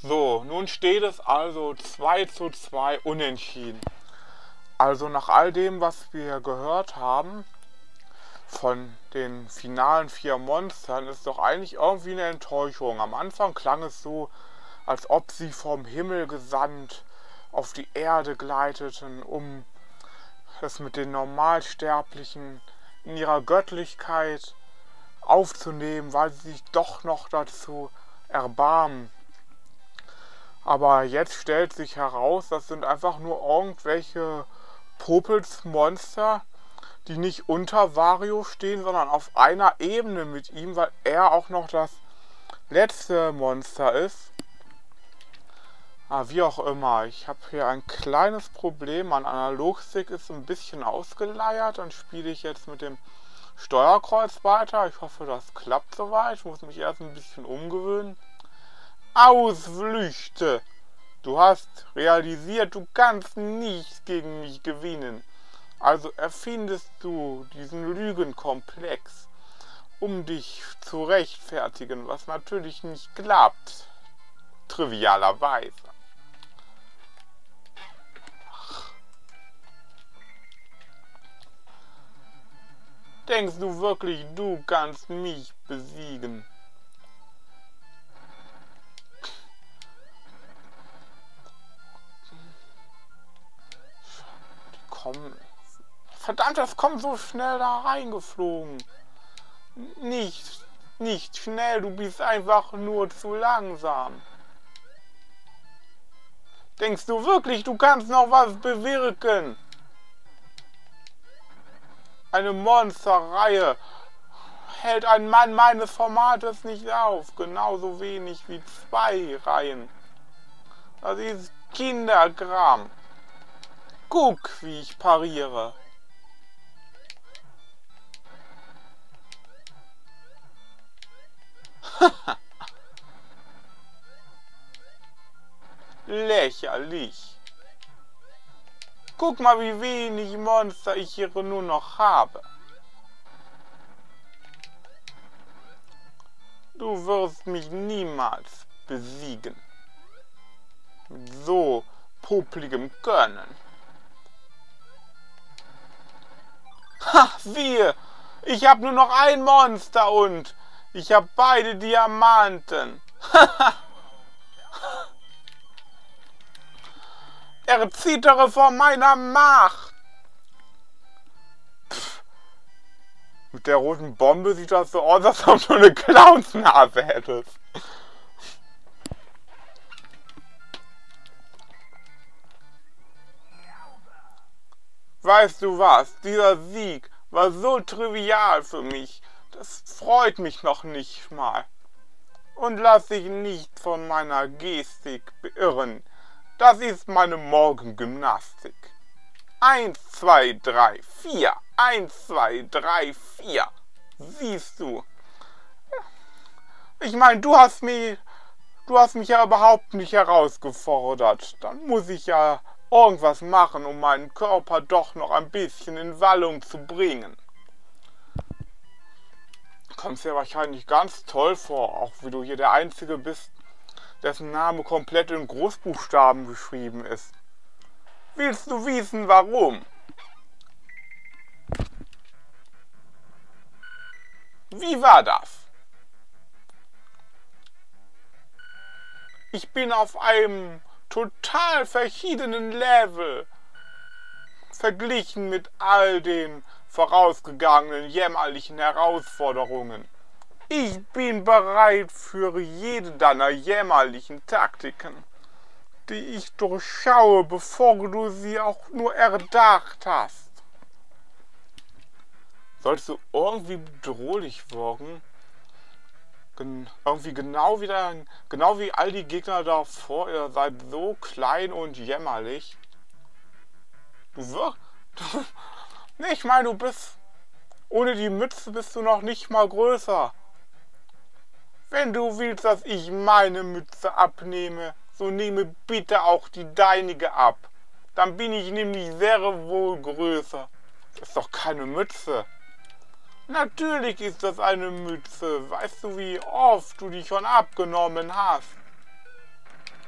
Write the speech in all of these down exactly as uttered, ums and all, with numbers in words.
So, nun steht es also zwei zu zwei unentschieden. Also nach all dem, was wir gehört haben von den finalen vier Monstern, ist doch eigentlich irgendwie eine Enttäuschung. Am Anfang klang es so, als ob sie vom Himmel gesandt auf die Erde gleiteten, um es mit den Normalsterblichen in ihrer Göttlichkeit aufzunehmen, weil sie sich doch noch dazu erbarmen. Aber jetzt stellt sich heraus, das sind einfach nur irgendwelche Popelsmonster, die nicht unter Wario stehen, sondern auf einer Ebene mit ihm, weil er auch noch das letzte Monster ist. Ah, wie auch immer, ich habe hier ein kleines Problem. Mein Analogstick ist ein bisschen ausgeleiert. Dann spiele ich jetzt mit dem Steuerkreuz weiter. Ich hoffe, das klappt soweit. Ich muss mich erst ein bisschen umgewöhnen. Ausflüchte! Du hast realisiert, du kannst nicht gegen mich gewinnen. Also erfindest du diesen Lügenkomplex, um dich zu rechtfertigen, was natürlich nicht klappt. Trivialerweise. Denkst du wirklich, du kannst mich besiegen? Die kommen... Verdammt, das kommt so schnell da reingeflogen. Nicht, nicht schnell, du bist einfach nur zu langsam. Denkst du wirklich, du kannst noch was bewirken? Eine Monsterreihe hält ein Mann meines Formates nicht auf. Genauso wenig wie zwei Reihen. Das ist Kinderkram. Guck, wie ich pariere. Lächerlich. Guck mal, wie wenig Monster ich hier nur noch habe. Du wirst mich niemals besiegen. Mit so popligem Können. Ha, siehe! Ich habe nur noch ein Monster und ich habe beide Diamanten. Erzittere vor meiner Macht. Pff. Mit der roten Bombe sieht das so aus, als ob du eine Clownsnase hättest. Weißt du was? Dieser Sieg war so trivial für mich. Das freut mich noch nicht mal. Und lass dich nicht von meiner Gestik beirren. Das ist meine Morgengymnastik. Eins, zwei, drei, vier. Eins, zwei, drei, vier. Siehst du? Ich meine, du hast mich, du hast mich ja überhaupt nicht herausgefordert. Dann muss ich ja irgendwas machen, um meinen Körper doch noch ein bisschen in Wallung zu bringen. Du kommst dir wahrscheinlich ganz toll vor, auch wie du hier der Einzige bist, dessen Name komplett in Großbuchstaben geschrieben ist. Willst du wissen, warum? Wie war das? Ich bin auf einem total verschiedenen Level verglichen mit all den vorausgegangenen jämmerlichen Herausforderungen. Ich bin bereit für jede deiner jämmerlichen Taktiken, die ich durchschaue, bevor du sie auch nur erdacht hast. Solltest du irgendwie bedrohlich wirken, gen irgendwie genau wie, dein, genau wie all die Gegner davor, ihr seid so klein und jämmerlich. Du wirkst... Nee, ich meine, du bist... Ohne die Mütze bist du noch nicht mal größer. Wenn du willst, dass ich meine Mütze abnehme, so nehme bitte auch die deinige ab. Dann bin ich nämlich sehr wohl größer. Das ist doch keine Mütze. Natürlich ist das eine Mütze. Weißt du, wie oft du die schon abgenommen hast?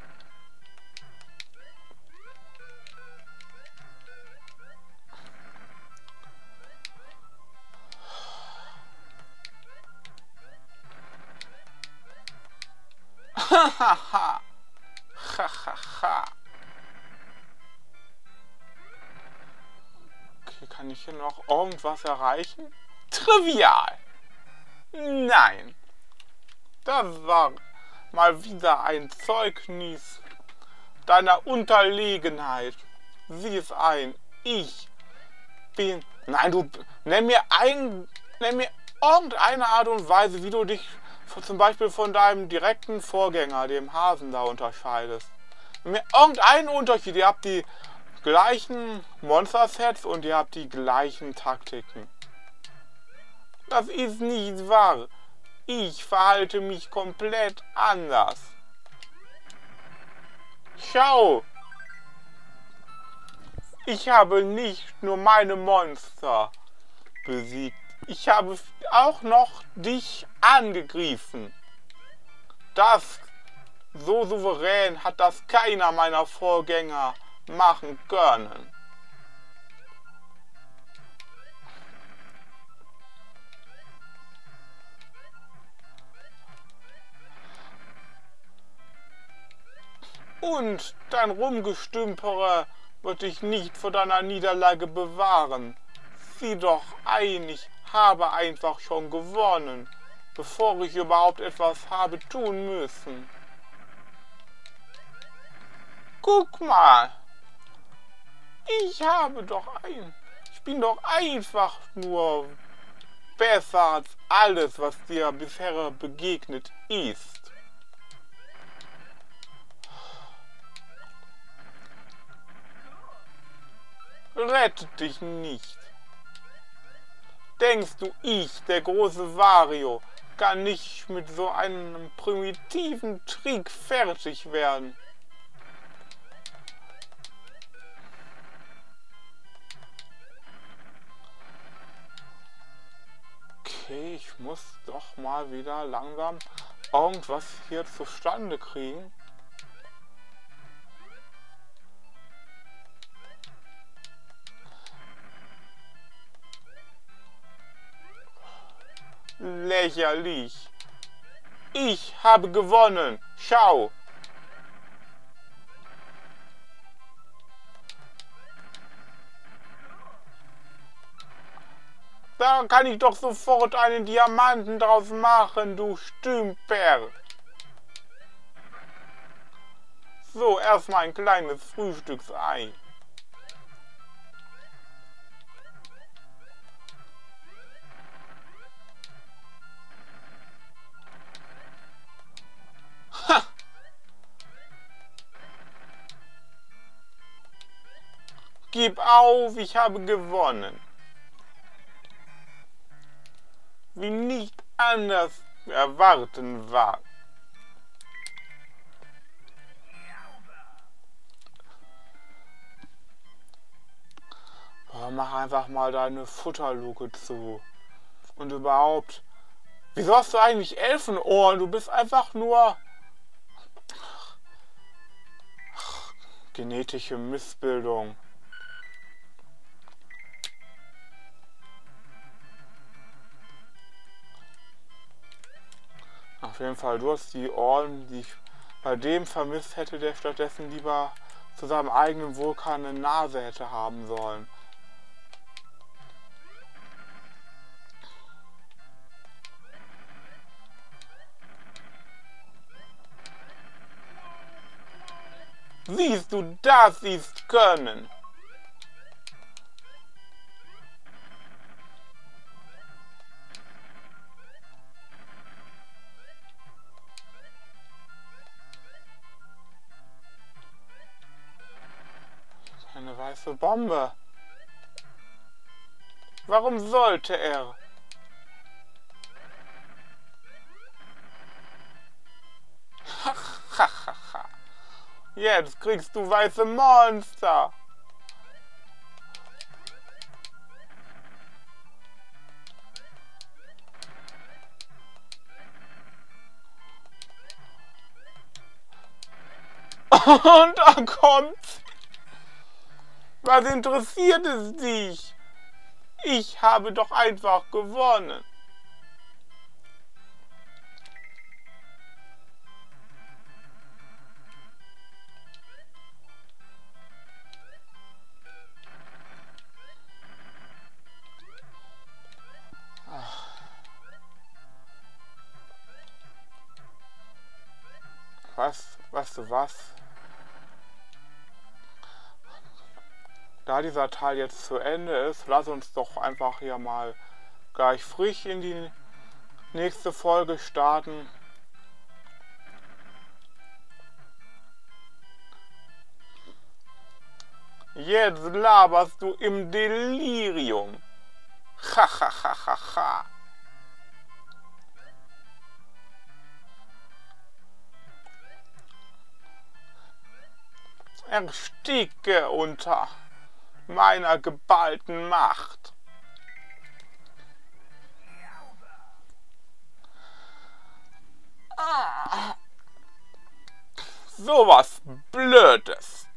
Hahaha. Hahaha. Okay, kann ich hier noch irgendwas erreichen? Trivial. Nein. Das war mal wieder ein Zeugnis deiner Unterlegenheit. Sieh es ein. Ich bin... Nein, du... Nenn mir ein... Nenn mir irgendeine Art und Weise, wie du dich zum Beispiel von deinem direkten Vorgänger, dem Hasen, da unterscheidest. Nenn mir irgendeinen Unterschied. Ihr habt die gleichen Monster-Sets und ihr habt die gleichen Taktiken. Das ist nicht wahr. Ich verhalte mich komplett anders. Schau! Ich habe nicht nur meine Monster besiegt. Ich habe auch noch dich angegriffen. Das, so souverän hat das keiner meiner Vorgänger machen können. Und dein Rumgestümpere wird dich nicht vor deiner Niederlage bewahren. Sieh doch ein, ich habe einfach schon gewonnen, bevor ich überhaupt etwas habe tun müssen. Guck mal, ich habe doch ein, ich bin doch einfach nur besser als alles, was dir bisher begegnet ist. Rette dich nicht. Denkst du, ich, der große Wario, kann nicht mit so einem primitiven Trick fertig werden? Okay, ich muss doch mal wieder langsam irgendwas hier zustande kriegen. Lächerlich. Ich habe gewonnen. Schau. Da kann ich doch sofort einen Diamanten draus machen, du Stümper. So, erstmal ein kleines Frühstücksei. Ha! Gib auf, ich habe gewonnen. Wie nicht anders erwarten war. Boah, mach einfach mal deine Futterluke zu. Und überhaupt, wieso hast du eigentlich Elfenohren? Du bist einfach nur Ach, genetische Missbildung. Auf jeden Fall, du hast die Ohren, die ich bei dem vermisst hätte, der stattdessen lieber zu seinem eigenen Vulkan eine Nase hätte haben sollen. Siehst du, das ist Können. Eine weiße Bombe. Warum sollte er? Jetzt kriegst du weiße Monster. Und da kommt's. Was interessiert es dich? Ich habe doch einfach gewonnen. Weißt du was? Da dieser Teil jetzt zu Ende ist, lass uns doch einfach hier mal gleich frisch in die nächste Folge starten. Jetzt laberst du im Delirium. Ha ha ha ha ha. Ersticke unter meiner geballten Macht. Ah. Sowas Blödes.